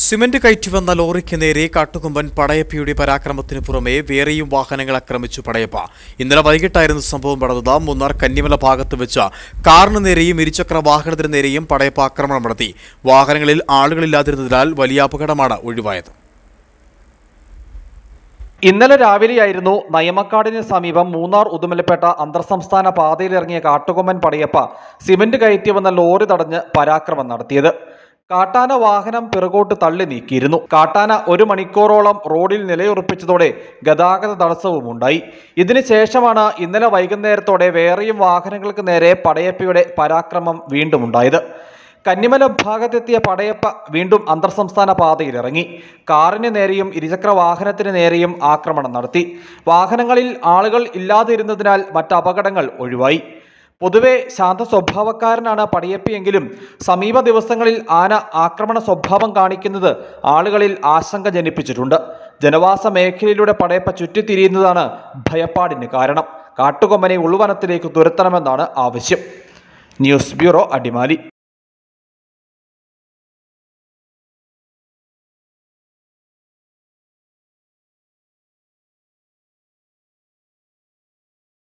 Cement കയറ്റി വന്ന ലോറിക്ക് നേരെ കാട്ടുകൊമ്പൻ പടയപ്പയുടെ പരാക്രമത്തിനു പുറമെ വേറെയും വാഹനങ്ങൾ ആക്രമിച്ചു പടയപ്പ. ഇന്നലെ വൈകിട്ടായിരുന്നു സംഭവം നടന്നത്. മൂന്നാർ കന്നിമല ഭാഗത്ത് വെച്ച് കാറിന് നേരെയും ഇരുചക്ര വാഹനത്തിന് നേരെയും പടയപ്പ ആക്രമണം നടത്തി. വാഹനങ്ങളിൽ ആളുകളില്ലാതിരുന്നതിനാൽ വലിയ അപകടമാണ് ഒഴിവായത്. ഇന്നലെ രാവിലെയായിരുന്നു നയമക്കാടിന് സമീപം മൂന്നാർ ഉദുമലപേട്ട അന്തർസംസ്ഥാന പാതയിലിറങ്ങിയ കാട്ടുകൊമ്പൻ പടയപ്പ സിമന്റ് കയറ്റി വന്ന ലോറി തടഞ്ഞ് പരാക്രമം നടത്തിയത്. കാട്ടാന വാഹനം പിറകോട്ട് തള്ളി നീക്കിയിരുന്നു. കാട്ടാന 1 മണിക്കൂറോളം റോഡിൽ നിലയുറപ്പിച്ചതോടെ ഗതാഗത തടസ്സവും ഉണ്ടായി. ഇതിനുശേഷമാണ് ഇന്നലെ വൈകുന്നേരത്തോടെ വേറെയും വാഹനങ്ങൾക്ക് നേരെ പടയപ്പയുടെ പരാക്രമം വീണ്ടും ഉണ്ടായത്. കന്നിമല ഭാഗത്തെത്തിയ പടയപ്പ വീണ്ടും അന്തർസംസ്ഥാന പാതയിലിറങ്ങി. കാറിന് നേരെയും ഇരുചക്ര വാഹനത്തിന് നേരെയും ആക്രമണം നടത്തി. വാഹനങ്ങളിൽ ആളുകൾ ഇല്ലാതിരുന്നതിനാൽ മറ്റ് അപകടങ്ങൾ ഒഴിവായി. പൊതുവെ ശാന്ത സ്വഭാവക്കാരനാണ് പടയപ്പയെങ്കിലും സമീപ ദിവസങ്ങളിൽ ആന ആക്രമണ സ്വഭാവം കാണിക്കുന്നത് ആളുകളിൽ ആശങ്ക ജനിപ്പിച്ചിട്ടുണ്ട്. ജനവാസ മേഖലയിലൂടെ പടയപ്പ ചുറ്റിത്തിരിയുന്നതാണ് ഭയപ്പാടിന് കാരണം. കാട്ടുകൊമ്പനെ ഉൾവനത്തിലേക്ക് തുരത്തണമെന്നാണ് ആവശ്യം. News bureau, Adimali.